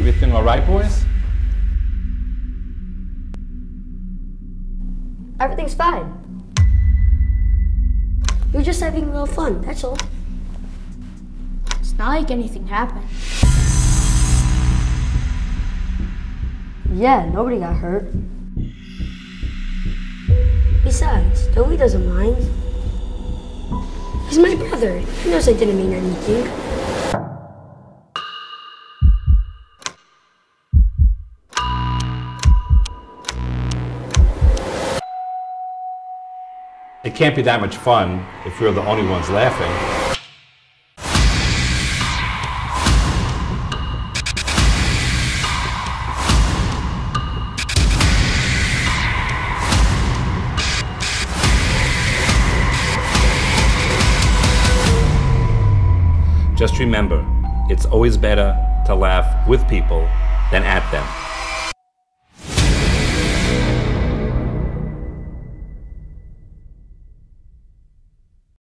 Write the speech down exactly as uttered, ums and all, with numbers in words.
Everything all right, boys? Everything's fine. We're just having a little fun, that's all. It's not like anything happened. Yeah, nobody got hurt. Besides, Joey doesn't mind. He's my brother. He knows I didn't mean anything. It can't be that much fun if we're the only ones laughing. Just remember, it's always better to laugh with people than at them.